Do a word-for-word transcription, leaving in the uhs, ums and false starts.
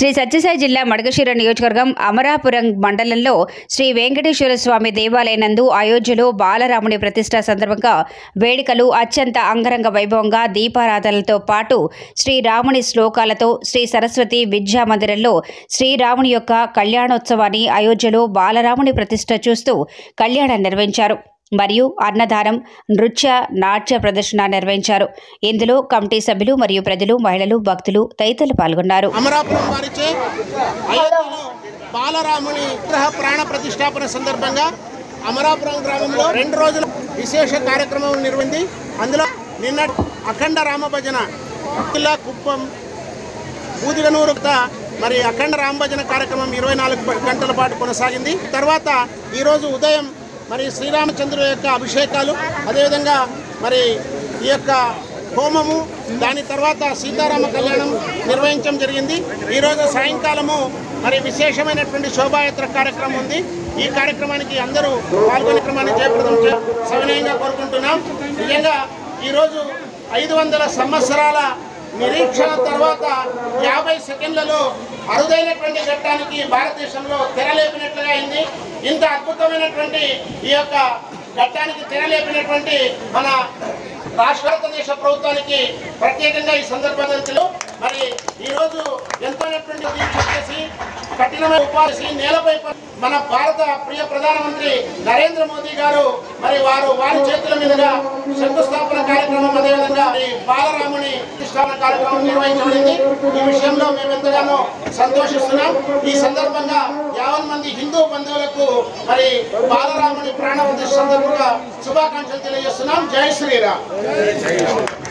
శ్రీ సత్యసాయి జిల్లా మడకశిర నియోజకవర్గం అమరాపురం మండలంలో శ్రీ వెంకటేశ్వర స్వామి దేవాలయనందు అయోధ్యలో బాలరాముని ప్రతిష్ట సందర్భంగా వేడుకలు అత్యంత అంగరంగ వైభవంగా దీపారాధనలతో పాటు శ్రీరాముని శ్లోకాలతో శ్రీ సరస్వతి విద్యా మందిరంలో శ్రీరాముని యొక్క కళ్యాణోత్సవాన్ని అయోధ్యలో బాలరాముని ప్రతిష్ట చూస్తూ కళ్యాణం నిర్వహించారు. మరియు అన్నదానం, నృత్య నాట్య ప్రదర్శన నిర్వహించారు. ఇందులో కమిటీ సభ్యులు మరియు ప్రజలు, మహిళలు, భక్తులు తదితరులు పాల్గొన్నారు. అమరాపురం వారిచే అయోధ్యలో బాలరాముని విగ్రహ ప్రాణ ప్రతిష్టాపన సందర్భంగా అమరాపురం గ్రామంలో రెండు రోజుల విశేష కార్యక్రమం నిర్వహింది. అందులో నిన్న అఖండ రామభజన జిల్లా కుప్పం బూదిగనూరు మరి అఖండ రామభజన కార్యక్రమం ఇరవై నాలుగు గంటల పాటు కొనసాగింది. తర్వాత ఈరోజు ఉదయం మరి శ్రీరామచంద్రుల యొక్క అభిషేకాలు, అదేవిధంగా మరి ఈ యొక్క హోమము, దాని తర్వాత సీతారామ కళ్యాణం నిర్వహించడం జరిగింది. ఈరోజు సాయంకాలము మరి విశేషమైనటువంటి శోభాయాత్ర కార్యక్రమం ఉంది. ఈ కార్యక్రమానికి అందరూ పాల్గొనే క్రమాన్ని జయప్రదం సవినయంగా కోరుకుంటున్నాం. నిజంగా ఈరోజు ఐదు వందల సంవత్సరాల నిరీక్షణ తర్వాత యాభై సెకండ్లలో అరుదైనటువంటి ఘట్టానికి భారతదేశంలో తెరలేపినట్లుగా అయింది. ఇంత అద్భుతమైనటువంటి ఈ యొక్క ఘట్టానికి తెరలేపినటువంటి మన రాష్ట్ర భారతదేశ ప్రభుత్వానికి ప్రత్యేకంగా ఈ సందర్భంలో మరి ఈరోజు ఎంతోనటువంటి దీక్ష చేసి కఠినమైన ఉపాధి నేలపై మన భారత ప్రియ ప్రధానమంత్రి నరేంద్ర మోదీ గారు మరి వారు వారి చేతుల మీదుగా శంకుస్థాపన కార్యక్రమం, అదేవిధంగా ఈ బాలరాముని ప్రతిష్టాపన కార్యక్రమం నిర్వహించబడింది. ఈ విషయంలో మేము ఎంతగానో సంతోషిస్తున్నాం. ఈ సందర్భంగా యావన్ మంది హిందూ బంధువులకు మరి బాలరాముని ప్రాణ ప్రతిష్ఠ సందర్భంగా శుభాకాంక్షలు తెలియజేస్తున్నాం. జై శ్రీరామ్.